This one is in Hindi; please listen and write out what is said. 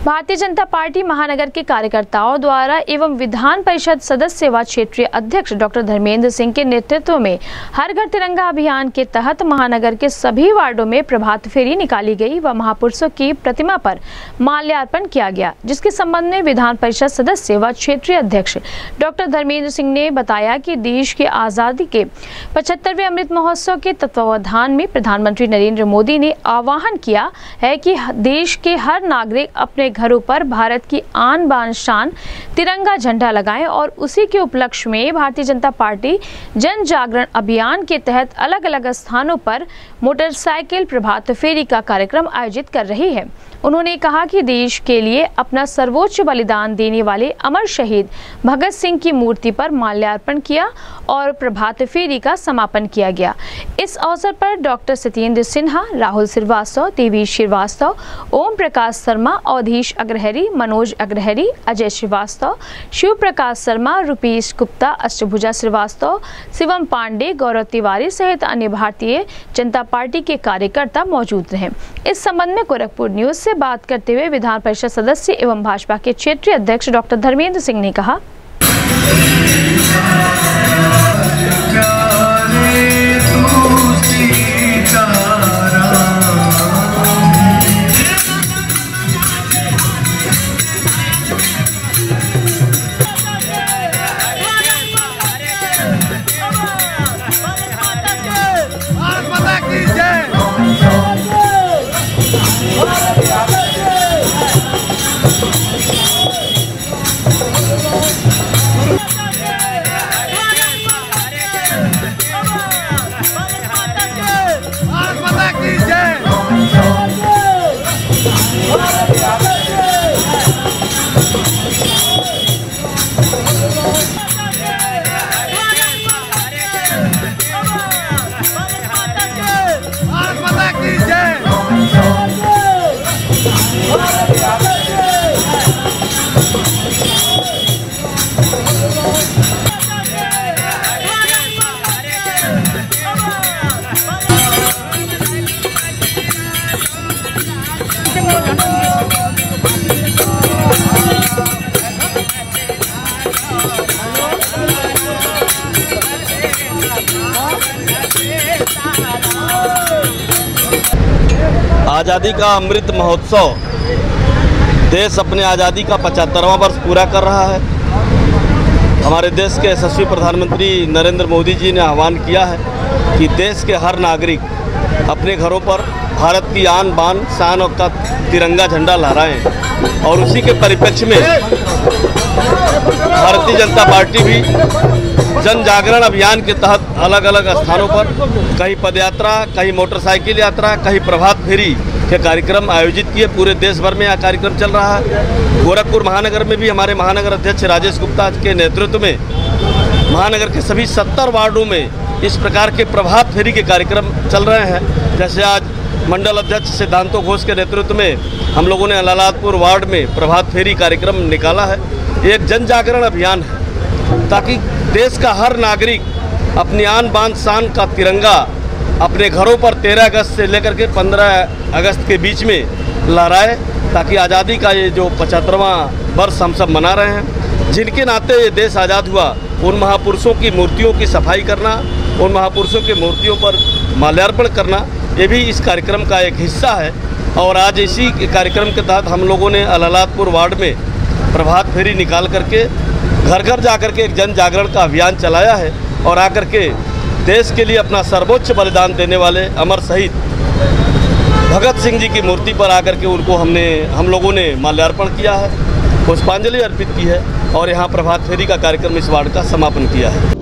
भारतीय जनता पार्टी महानगर के कार्यकर्ताओं द्वारा एवं विधान परिषद सदस्य व क्षेत्रीय अध्यक्ष डॉक्टर धर्मेंद्र सिंह के नेतृत्व में हर घर तिरंगा अभियान के तहत महानगर के सभी वार्डों में प्रभात फेरी निकाली गई व महापुरुषों की प्रतिमा पर माल्यार्पण किया गया, जिसके संबंध में विधान परिषद सदस्य व क्षेत्रीय अध्यक्ष डॉक्टर धर्मेंद्र सिंह ने बताया कि देश के आज़ादी के 75वें अमृत महोत्सव के तत्वावधान में प्रधानमंत्री नरेंद्र मोदी ने आह्वान किया है कि देश के हर नागरिक अपने घरों पर भारत की आन बान शान तिरंगा झंडा लगाएं और उसी के उपलक्ष्य में भारतीय जनता पार्टी जन जागरण अभियान के तहत अलग अलग स्थानों पर मोटरसाइकिल प्रभात फेरी का कार्यक्रम आयोजित कर रही है। उन्होंने कहा कि देश के लिए अपना सर्वोच्च बलिदान देने वाले अमर शहीद भगत सिंह की मूर्ति पर माल्यार्पण किया और प्रभात फेरी का समापन किया गया। इस अवसर पर डॉक्टर सत्येंद्र सिन्हा, राहुल श्रीवास्तव, देवी श्रीवास्तव, ओम प्रकाश शर्मा, अवधीश अग्रहरी, मनोज अग्रहरी, अजय श्रीवास्तव, शिव प्रकाश शर्मा, रुपेश गुप्ता, अष्टभुजा श्रीवास्तव, शिवम पांडे, गौरव तिवारी सहित अन्य भारतीय जनता पार्टी के कार्यकर्ता मौजूद रहे। इस संबंध में गोरखपुर न्यूज से बात करते हुए विधान परिषद सदस्य एवं भाजपा के क्षेत्रीय अध्यक्ष डॉक्टर धर्मेंद्र सिंह ने कहा, आज़ादी का अमृत महोत्सव देश अपने आज़ादी का 75वां वर्ष पूरा कर रहा है। हमारे देश के यशस्वी प्रधानमंत्री नरेंद्र मोदी जी ने आह्वान किया है कि देश के हर नागरिक अपने घरों पर भारत की आन बान शान और का तिरंगा झंडा लहराएं और उसी के परिप्रेक्ष्य में भारतीय जनता पार्टी भी जन जागरण अभियान के तहत अलग अलग स्थानों पर कहीं पदयात्रा, कहीं मोटरसाइकिल यात्रा, कहीं प्रभात फेरी के कार्यक्रम आयोजित किए। पूरे देश भर में यह कार्यक्रम चल रहा है। गोरखपुर महानगर में भी हमारे महानगर अध्यक्ष राजेश गुप्ता के नेतृत्व में महानगर के सभी 70 वार्डों में इस प्रकार के प्रभात फेरी के कार्यक्रम चल रहे हैं। जैसे आज मंडल अध्यक्ष सिद्धांतो घोष के नेतृत्व में हम लोगों ने अलाहाबादपुर वार्ड में प्रभात फेरी कार्यक्रम निकाला है। एक जन जागरण अभियान है ताकि देश का हर नागरिक अपनी आन बान शान का तिरंगा अपने घरों पर 13 अगस्त से लेकर के 15 अगस्त के बीच में लहराए, ताकि आज़ादी का ये जो 75वां वर्ष हम सब मना रहे हैं, जिनके नाते ये देश आज़ाद हुआ, उन महापुरुषों की मूर्तियों की सफाई करना, उन महापुरुषों की मूर्तियों पर माल्यार्पण करना, ये भी इस कार्यक्रम का एक हिस्सा है। और आज इसी कार्यक्रम के तहत हम लोगों ने अलाहाबादपुर वार्ड में प्रभात फेरी निकाल करके घर घर जाकर के एक जन जागरण का अभियान चलाया है और आकर के देश के लिए अपना सर्वोच्च बलिदान देने वाले अमर शहीद भगत सिंह जी की मूर्ति पर आकर के उनको हम लोगों ने माल्यार्पण किया है, पुष्पांजलि अर्पित की है और यहाँ प्रभात फेरी का कार्यक्रम इस वार्ड का समापन किया है।